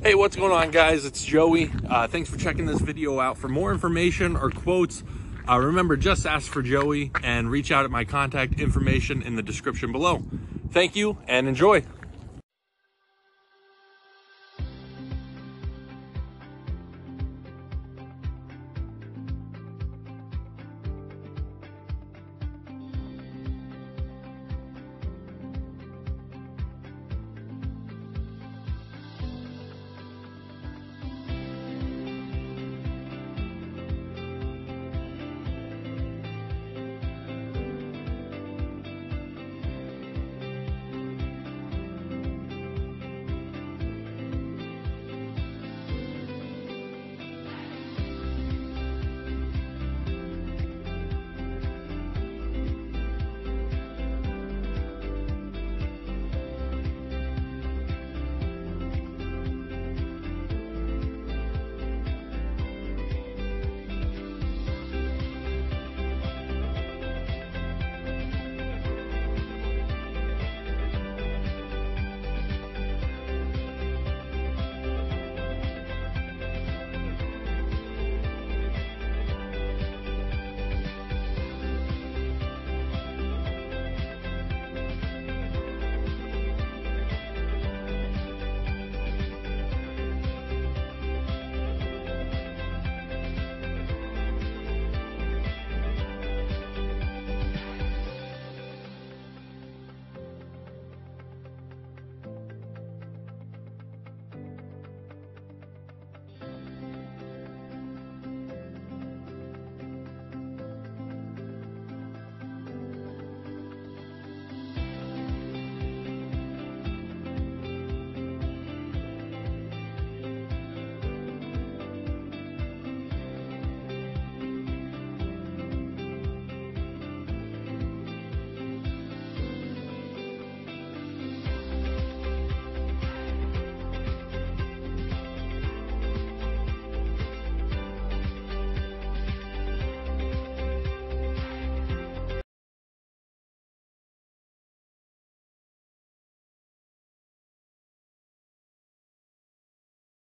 Hey, what's going on, guys? It's Joey. Thanks for checking this video out. For more information or quotes, remember, just ask for Joey and reach out at my contact information in the description below. Thank you and enjoy.